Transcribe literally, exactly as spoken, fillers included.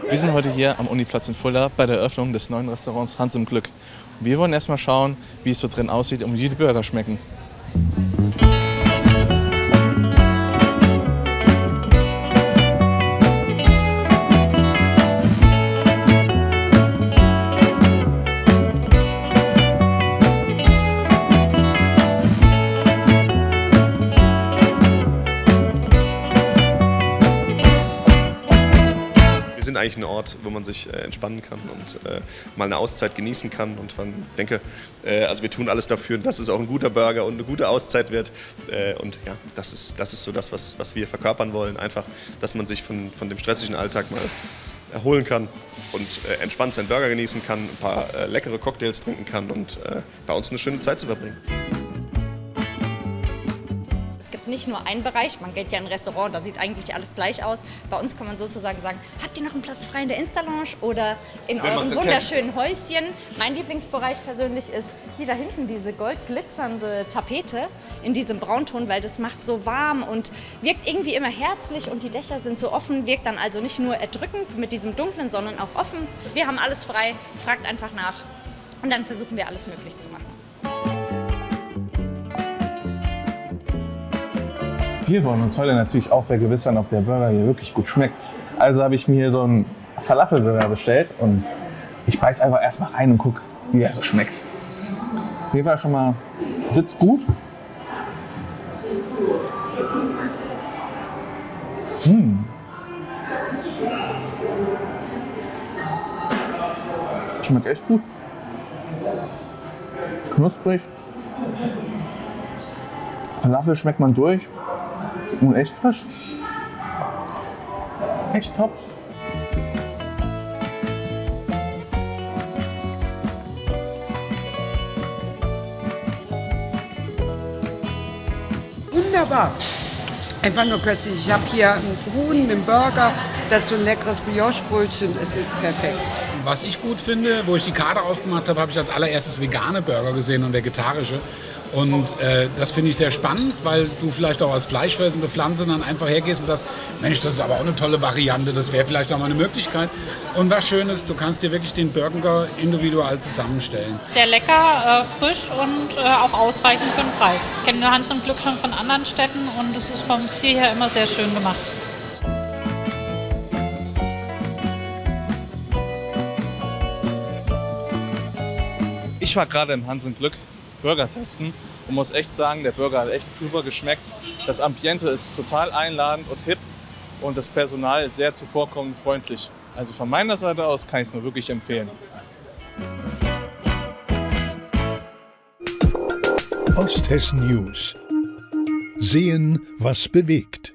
Wir sind heute hier am Uniplatz in Fulda bei der Eröffnung des neuen Restaurants Hans im Glück. Wir wollen erstmal schauen, wie es so drin aussieht und wie die Burger schmecken. Wir sind eigentlich ein Ort, wo man sich äh, entspannen kann und äh, mal eine Auszeit genießen kann. Und ich denke, äh, also wir tun alles dafür, dass es auch ein guter Burger und eine gute Auszeit wird. Äh, und ja, das ist, das ist so das, was, was wir verkörpern wollen. Einfach, dass man sich von, von dem stressigen Alltag mal erholen kann und äh, entspannt seinen Burger genießen kann, ein paar äh, leckere Cocktails trinken kann und äh, bei uns eine schöne Zeit zu verbringen. Nicht nur ein Bereich, man geht ja in ein Restaurant, da sieht eigentlich alles gleich aus. Bei uns kann man sozusagen sagen, habt ihr noch einen Platz frei in der Insta-Lounge oder in Wenn eurem wunderschönen Häuschen. Mein Lieblingsbereich persönlich ist hier da hinten diese goldglitzernde Tapete in diesem Braunton, weil das macht so warm und wirkt irgendwie immer herzlich und die Dächer sind so offen, wirkt dann also nicht nur erdrückend mit diesem dunklen, sondern auch offen. Wir haben alles frei, fragt einfach nach und dann versuchen wir alles möglich zu machen. Wir wollen uns heute natürlich auch vergewissern, ob der Burger hier wirklich gut schmeckt. Also habe ich mir hier so einen Falafelburger bestellt und ich beiß einfach erstmal rein und gucke, wie er so schmeckt. Auf jeden Fall schon mal sitzt gut. Mmh. Schmeckt echt gut. Knusprig. Falafel schmeckt man durch. Und echt frisch. Echt top. Wunderbar. Einfach nur köstlich. Ich habe hier einen Huhn mit einem Burger, dazu ein leckeres Brioche-Brötchen. Es ist perfekt. Was ich gut finde, wo ich die Karte aufgemacht habe, habe ich als allererstes vegane Burger gesehen und vegetarische. Und äh, das finde ich sehr spannend, weil du vielleicht auch als fleischfressende Pflanze dann einfach hergehst und sagst, Mensch, das ist aber auch eine tolle Variante, das wäre vielleicht auch mal eine Möglichkeit. Und was Schönes, du kannst dir wirklich den Burger individuell zusammenstellen. Sehr lecker, äh, frisch und äh, auch ausreichend für den Preis. Ich kenne Hans im Glück schon von anderen Städten und es ist vom Stil her immer sehr schön gemacht. Ich war gerade im Hans im Glück Burger testen und muss echt sagen, der Burger hat echt super geschmeckt. Das Ambiente ist total einladend und hip und das Personal sehr zuvorkommend freundlich. Also von meiner Seite aus kann ich es nur wirklich empfehlen. Osthessen News. Sehen, was bewegt.